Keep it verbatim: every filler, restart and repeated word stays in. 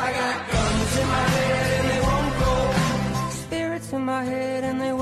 I got guns in my head and they won't go. Spirits in my head and they won't